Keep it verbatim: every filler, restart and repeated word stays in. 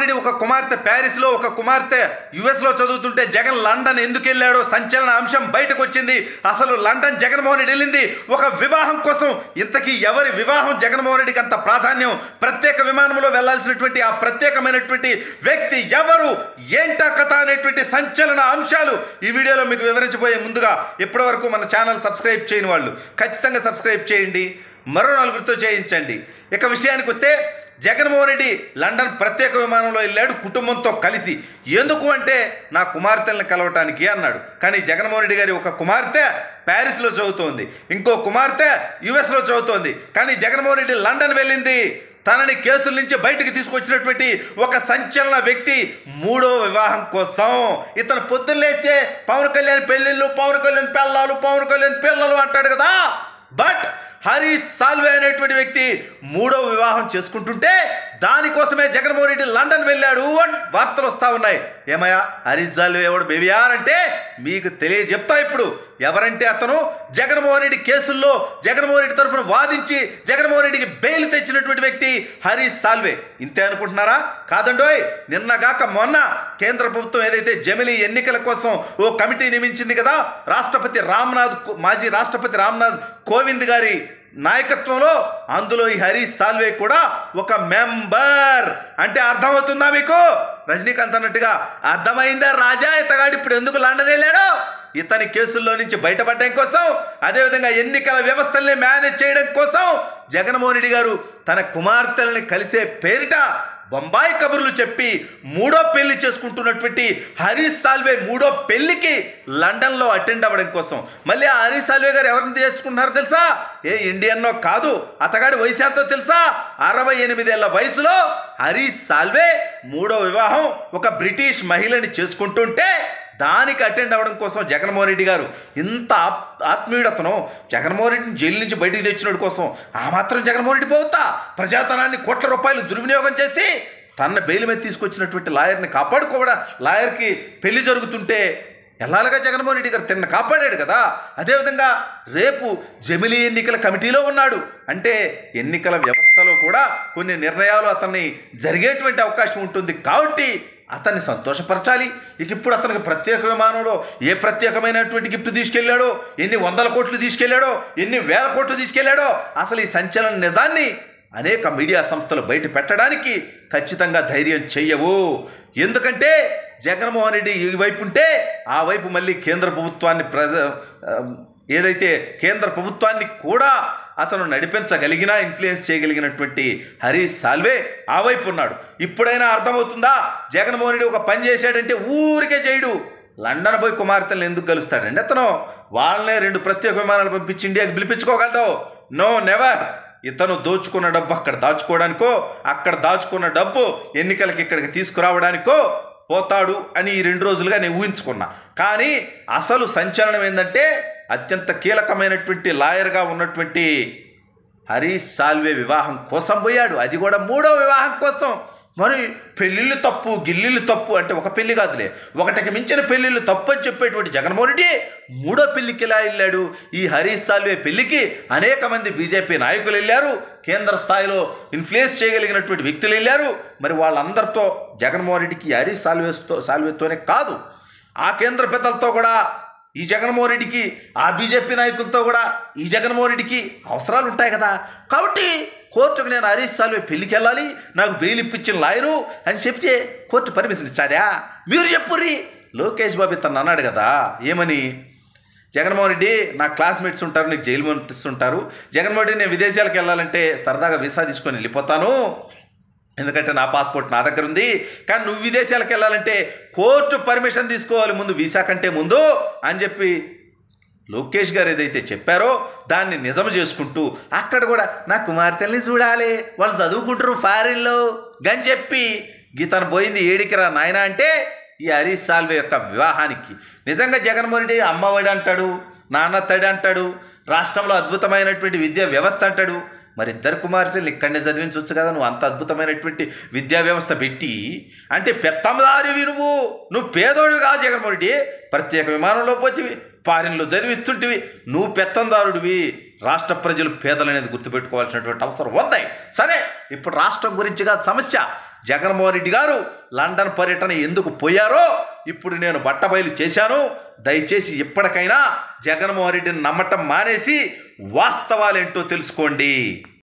రెడ్డి ఒక కుమార్తె ప్యారిస్లో, ఒక కుమార్తె యుఎస్లో చదువుతుంటే జగన్ లండన్ ఎందుకు వెళ్ళాడో సంచలన అంశం బయటకు వచ్చింది. అసలు లండన్ జగన్మోహన్ రెడ్డి వెళ్ళింది ఒక వివాహం కోసం. ఇంతకీ ఎవరి వివాహం జగన్మోహన్ రెడ్డికి అంత ప్రాధాన్యం? ప్రత్యేక విమానంలో వెళ్లాల్సినటువంటి ఆ ప్రత్యేకమైనటువంటి వ్యక్తి ఎవరు, ఏంటా కథ అనేటువంటి సంచలన అంశాలు ఈ వీడియోలో మీకు వివరించబోయే ముందుగా ఇప్పటివరకు మన ఛానల్ సబ్స్క్రైబ్ చేయని వాళ్ళు ఖచ్చితంగా సబ్స్క్రైబ్ చేయండి, మరో నలుగురితో చేయించండి. ఇక విషయానికి వస్తే జగన్మోహన్ రెడ్డి లండన్ ప్రత్యేక విమానంలో వెళ్ళాడు కుటుంబంతో కలిసి. ఎందుకు అంటే నా కుమార్తెలను కలవటానికి అన్నాడు. కానీ జగన్మోహన్ రెడ్డి గారి ఒక కుమార్తె ప్యారిస్లో చదువుతోంది, ఇంకో కుమార్తె యుఎస్లో చదువుతోంది. కానీ జగన్మోహన్ రెడ్డి లండన్ వెళ్ళింది తనని కేసుల నుంచి బయటకు తీసుకొచ్చినటువంటి ఒక సంచలన వ్యక్తి మూడో వివాహం కోసం. ఇతను పొద్దున్న లేస్తే పవన్ కళ్యాణ్ పెళ్ళిళ్ళు, పవన్ కళ్యాణ్ పిల్లలు, పవన్ కళ్యాణ్ పిల్లలు అంటాడు కదా. బట్ హరీష్ సాల్వే అనేటువంటి వ్యక్తి మూడో వివాహం చేసుకుంటుంటే దానికోసమే జగన్మోహన్ రెడ్డి లండన్ వెళ్ళాడు అని వార్తలు వస్తూ ఉన్నాయి. ఏమయ్యా హరీష్ సాల్వే ఎవడు బేబియార్ అంటే మీకు తెలియజెప్తా ఇప్పుడు. ఎవరంటే అతను జగన్మోహన్ రెడ్డి కేసుల్లో జగన్మోహన్ రెడ్డి తరఫున వాదించి జగన్మోహన్ రెడ్డికి బెయిల్ తెచ్చినటువంటి వ్యక్తి హరీష్ సాల్వే. ఇంతే అనుకుంటున్నారా? కాదండోయ్. నిన్నగాక మొన్న కేంద్ర ప్రభుత్వం ఏదైతే జమిలీ ఎన్నికల కోసం ఓ కమిటీ నియమించింది కదా, రాష్ట్రపతి రామ్నాథ్ మాజీ రాష్ట్రపతి రామ్నాథ్ కోవింద్ గారి నాయకత్వంలో, అందులో ఈ హరీష్ సాల్వే కూడా ఒక మెంబర్. అంటే అర్థమవుతుందా మీకు? రజనీకాంత్ అన్నట్టుగా అర్థమైందా రాజా ఇతగాడు ఇప్పుడు ఎందుకు లండన్ వెళ్ళాడో? ఇతని కేసుల్లో నుంచి బయటపడడం కోసం, అదేవిధంగా ఎన్నికల వ్యవస్థల్ని మేనేజ్ చేయడం కోసం జగన్మోహన్ రెడ్డి గారు తన కుమార్తెల్ని కలిసే పేరిట బొంబాయి కబుర్లు చెప్పి మూడో పెళ్లి చేసుకుంటున్నటువంటి హరీష్ సాల్వే మూడో పెళ్లికి లండన్లో అటెండ్ అవ్వడం కోసం. మళ్ళీ ఆ హరీష్ సాల్వే గారు ఎవరిని చేసుకుంటున్నారో తెలుసా? ఏ ఇండియన్నో కాదు. అతగాడి వయసు ఎంతో తెలుసా? అరవై ఎనిమిదేళ్ల వయసులో హరీష్ సాల్వే మూడో వివాహం ఒక బ్రిటిష్ మహిళని చేసుకుంటుంటే దానికి అటెండ్ అవ్వడం కోసం జగన్మోహన్ రెడ్డి గారు ఇంత ఆత్మీయుడతను జగన్మోహన్ రెడ్డిని జైలు నుంచి బయటికి తెచ్చినోడి కోసం ఆ మాత్రం జగన్మోహన్ రెడ్డి పోతా ప్రజాధనాన్ని కోట్ల రూపాయలు దుర్వినియోగం చేసి తన బెయిల్ మీద తీసుకొచ్చినటువంటి లాయర్ని కాపాడుకోవడం, లాయర్కి పెళ్లి జరుగుతుంటే ఎలాగా జగన్మోహన్ రెడ్డి గారు తిన్న కాపాడాడు కదా. అదేవిధంగా రేపు జమిలీ ఎన్నికల కమిటీలో ఉన్నాడు అంటే ఎన్నికల వ్యవస్థలో కూడా కొన్ని నిర్ణయాలు అతన్ని జరిగేటువంటి అవకాశం ఉంటుంది. కాబట్టి అతన్ని సంతోషపరచాలి. ఇక ఇప్పుడు అతనికి ప్రత్యేక విమానంలో ఏ ప్రత్యేకమైనటువంటి గిఫ్ట్ తీసుకెళ్ళాడో, ఎన్ని వందల కోట్లు తీసుకెళ్ళాడో, ఎన్ని వేల కోట్లు తీసుకెళ్ళాడో, అసలు ఈ సంచలన నిజాన్ని అనేక మీడియా సంస్థలు బయట పెట్టడానికి ఖచ్చితంగా ధైర్యం చెయ్యవు. ఎందుకంటే జగన్మోహన్ రెడ్డి ఈ వైపు ఉంటే ఆ వైపు మళ్ళీ కేంద్ర ప్రభుత్వాన్ని ప్రజ ఏదైతే కేంద్ర ప్రభుత్వాన్ని కూడా అతను నడిపించగలిగిన ఇన్ఫ్లుయెన్స్ చేయగలిగినటువంటి హరీష్ సాల్వే ఆ వైపు ఉన్నాడు. ఇప్పుడైనా అర్థమవుతుందా? జగన్మోహన్ రెడ్డి ఒక పని చేశాడంటే ఊరికే చేయడు. లండన్ పోయి కుమార్తెలను ఎందుకు కలుస్తాడండి అతను? వాళ్ళనే రెండు ప్రత్యేక విమానాలు పంపించి ఇండియాకి పిలిపించుకోగలడు? No never. ఇతను దోచుకున్న డబ్బు అక్కడ దాచుకోవడానికో, అక్కడ దాచుకున్న డబ్బు ఎన్నికలకి ఇక్కడికి తీసుకురావడానికో పోతాడు అని ఈ రెండు రోజులుగా నేను ఊహించుకున్నా. కానీ అసలు సంచలనం ఏంటంటే అత్యంత కీలకమైనటువంటి లాయర్గా ఉన్నటువంటి హరీష్ సాల్వే వివాహం కోసం పోయాడు, అది కూడా మూడో వివాహం కోసం. మరి పెళ్ళిళ్ళు తప్పు, గిల్లిళ్ళు తప్పు అంటే ఒక పెళ్లి కాదులే, ఒకటికి మించిన పెళ్ళిళ్ళు తప్పు అని చెప్పేటువంటి జగన్మోహన్ రెడ్డి మూడో పెళ్లికి ఎలా వెళ్ళాడు? ఈ హరీష్ సాల్వే పెళ్లికి అనేక మంది బీజేపీ నాయకులు వెళ్ళారు, కేంద్ర స్థాయిలో ఇన్ఫ్లుయెన్స్ చేయగలిగినటువంటి వ్యక్తులు వెళ్ళారు. మరి వాళ్ళందరితో జగన్మోహన్ రెడ్డికి హరీష్ సాల్వేతో సాల్వేతోనే కాదు, ఆ కేంద్ర పెద్దలతో కూడా ఈ జగన్మోహన్ రెడ్డికి, ఆ బీజేపీ నాయకులతో కూడా ఈ జగన్మోహన్ రెడ్డికి అవసరాలు ఉంటాయి కదా. కాబట్టి కోర్టుకు నేను హరీష్ సాల్వే పెళ్లికి వెళ్ళాలి, నాకు బెయిల్ ఇప్పించిన లాయరు అని చెప్తే కోర్టు పర్మిషన్ ఇచ్చాదా? మీరు చెప్పుర్రి. లోకేష్ బాబు తను అన్నాడు కదా, ఏమని? జగన్మోహన్ రెడ్డి నా క్లాస్మేట్స్ ఉంటారు, నీకు జైలు పంపిస్తుంటారు. జగన్మోహన్ రెడ్డి నేను విదేశాలకు వెళ్ళాలంటే సరదాగా వీసా తీసుకొని వెళ్ళిపోతాను, ఎందుకంటే నా పాస్పోర్ట్ నా దగ్గర ఉంది. కానీ నువ్వు విదేశాలకు వెళ్ళాలంటే కోర్టు పర్మిషన్ తీసుకోవాలి ముందు, వీసా కంటే ముందు అని చెప్పి లోకేష్ గారు ఏదైతే చెప్పారో దాన్ని నిజం చేసుకుంటూ అక్కడ కూడా నా కుమార్తెల్ని చూడాలి, వాళ్ళు చదువుకుంటారు ఫారిన్లో అని చెప్పి గీతను పోయింది ఏడికిరా నాయన అంటే ఈ హరీష్ సాల్వే యొక్క వివాహానికి. నిజంగా జగన్మోహన్ రెడ్డి అమ్మఒడి అంటాడు, నాన్న తడి అంటాడు, రాష్ట్రంలో అద్భుతమైనటువంటి విద్యా వ్యవస్థ అంటాడు. మరి ఇద్దరు కుమార్తెలు ఇక్కడనే చదివించవచ్చు కదా. నువ్వు అంత అద్భుతమైనటువంటి విద్యా వ్యవస్థ పెట్టి అంటే పెత్తందారివి నువ్వు, నువ్వు పేదోడివి కాదు జగన్మోహన్ రెడ్డి. ప్రత్యేక విమానంలో పోతివి, ఫారిన్లో చదివిస్తుంటివి, నువ్వు పెత్తందారుడివి. రాష్ట్ర ప్రజలు పేదలు అనేది గుర్తుపెట్టుకోవాల్సినటువంటి అవసరం ఉంది. సరే, ఇప్పుడు రాష్ట్రం గురించిగా సమస్య జగన్మోహన్ రెడ్డి గారు లండన్ పర్యటన ఎందుకు పోయారో ఇప్పుడు నేను బట్టబయలు చేశాను. దయచేసి ఇప్పటికైనా జగన్మోహన్ రెడ్డిని నమ్మటం మానేసి వాస్తవాలేంటో తెలుసుకోండి.